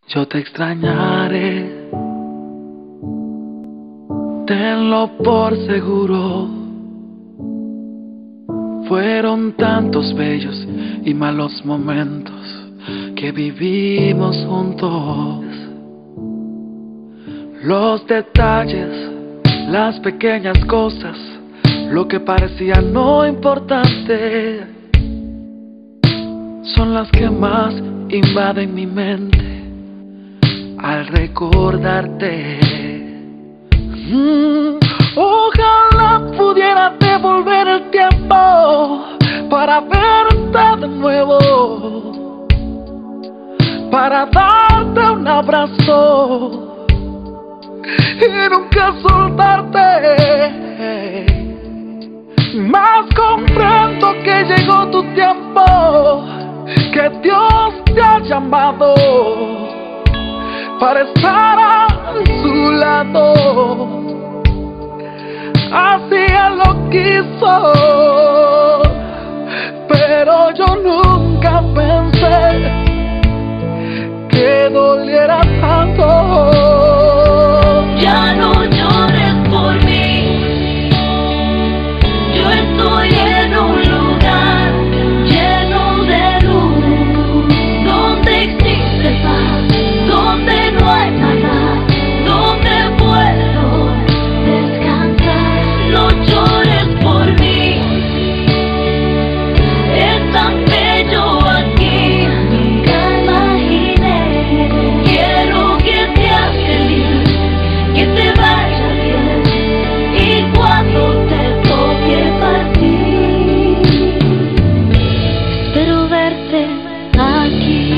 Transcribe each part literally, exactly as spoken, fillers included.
Yo te extrañaré, tenlo por seguro. Fueron tantos bellos y malos momentos que vivimos juntos. Los detalles, las pequeñas cosas, lo que parecía no importante, son las que más invaden mi mente al recordarte. Mm, ojalá pudiera devolver el tiempo para verte de nuevo, para darte un abrazo y nunca soltarte. Mas comprendo que llegó tu tiempo, que Dios te ha llamado para estar a su lado. Así Él lo quiso, pero yo nunca pensé que doliera tanto. Ya no llores por mí, yo estoy en un lugar lleno de luz, donde existe paz, donde no hay maldad, donde puedo descansar. No llores por mí, es tan bello aquí, nunca imaginé. Quiero que seas feliz, que te vaya bien, y cuando te toque partir, espero verte aquí.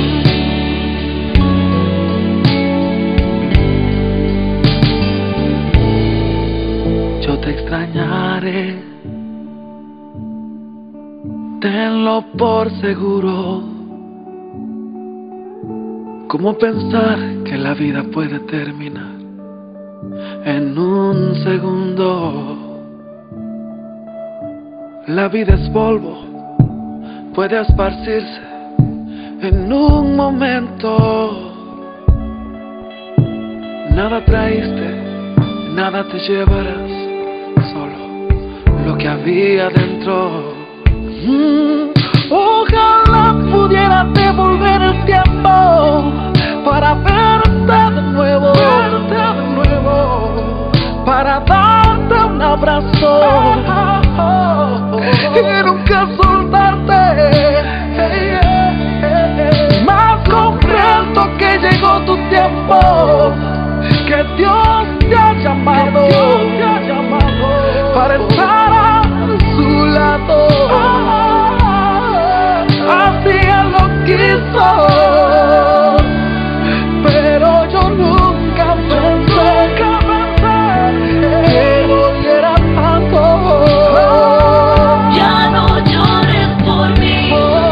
Yo te extrañaré, tenlo por seguro. ¿Cómo pensar que la vida puede terminar en un segundo? La vida es polvo, puede esparcirse en un momento. Nada traíste, nada te llevarás, solo lo que había dentro. Mm, ojalá pudiera devolver el tiempo para verte de nuevo, verte de nuevo, para darte un abrazo y nunca soltarte. Mas comprendo que llegó tu tiempo, que Dios te ha llamado, te ha llamado para estar a su lado. Así Él lo quiso, pero yo nunca pensé que doliera tanto. Ya no llores por mí,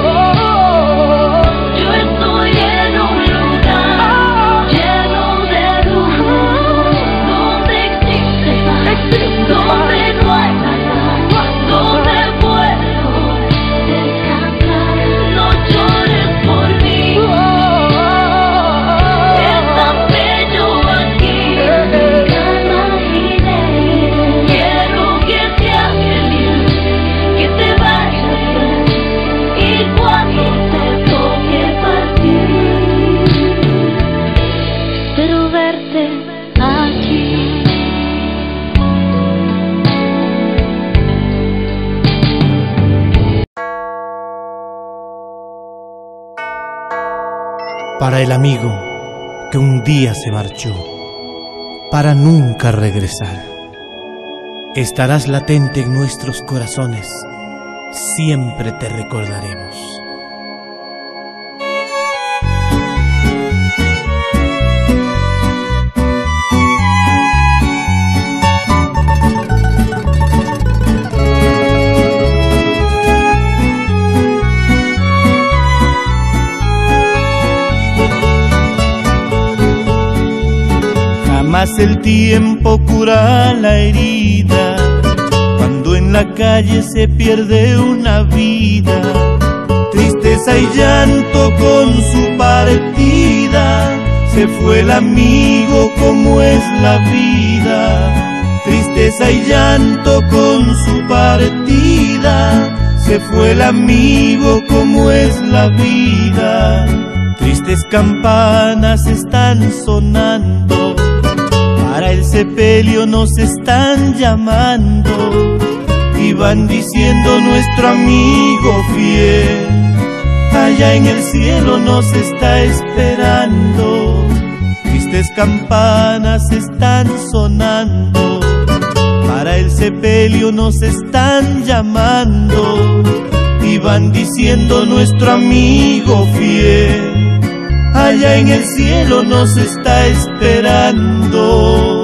yo estoy en un lugar lleno de luz, donde existe paz, donde no hay maldad, donde puedo descansar. No llores por mí, es tan bello aquí, nunca imaginé. Quiero que seas feliz, que te vaya bien, y cuando te toque partir, espero verte aquí. Para el amigo que un día se marchó, para nunca regresar, estarás latente en nuestros corazones, siempre te recordaremos. Jamás el tiempo cura la herida, cuando en la calle se pierde una vida. Tristeza y llanto con su partida se fue el amigo como es la vida, tristeza y llanto con su partida. Se fue el amigo como es la vida, tristes campanas están sonando, para el sepelio nos están llamando y van diciendo nuestro amigo fiel, allá en el cielo nos está esperando. Tristes campanas están sonando, para el sepelio nos están llamando y van diciendo nuestro amigo fiel, allá en el cielo nos está esperando.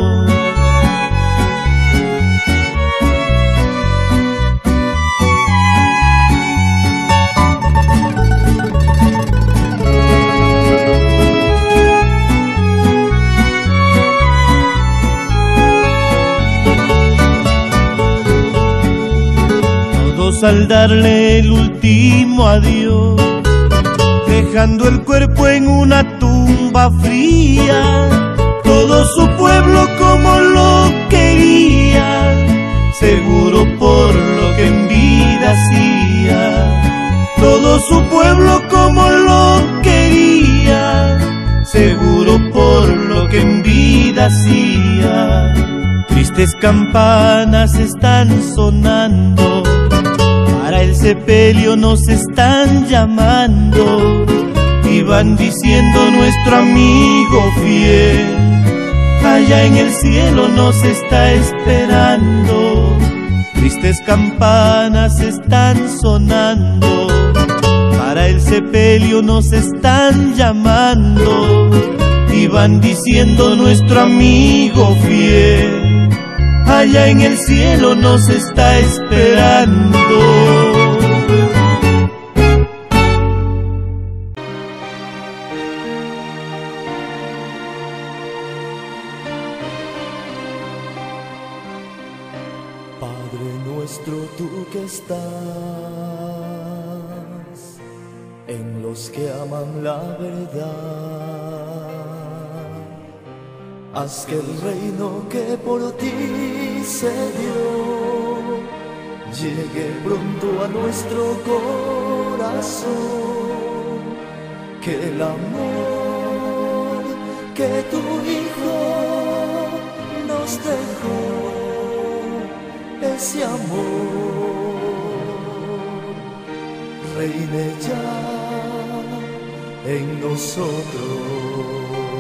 Al darle el último adiós, dejando el cuerpo en una tumba fría, todo su pueblo como lo quería, seguro por lo que en vida hacía. Todo su pueblo como lo quería, seguro por lo que en vida hacía. Tristes campanas están sonando, para el sepelio nos están llamando y van diciendo nuestro amigo fiel, allá en el cielo nos está esperando. Tristes campanas están sonando, para el sepelio nos están llamando y van diciendo nuestro amigo fiel, allá en el cielo nos está esperando. Padre nuestro, tú que estás en los que aman la verdad, haz que el reino que por ti se dio llegue pronto a nuestro corazón, que el amor que tu Hijo nos dejó, ese amor reine ya en nosotros.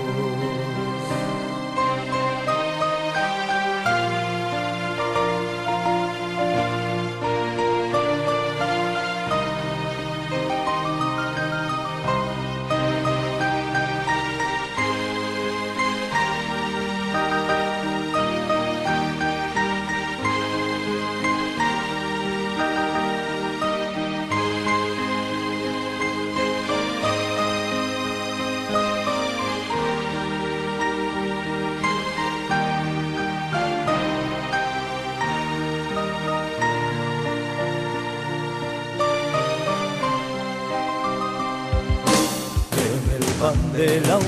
Pan de la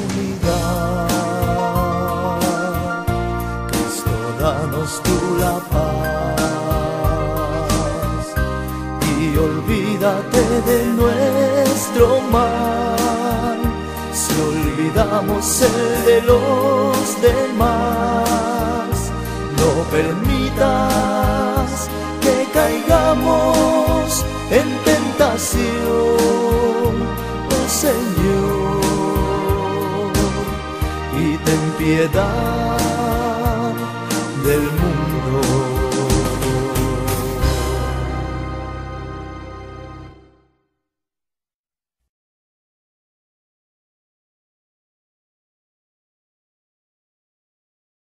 unidad, Cristo, danos tú la paz y olvídate de nuestro mal, si olvidamos el de los demás. No permitas que caigamos en tentación, oh Señor, y ten piedad del mundo.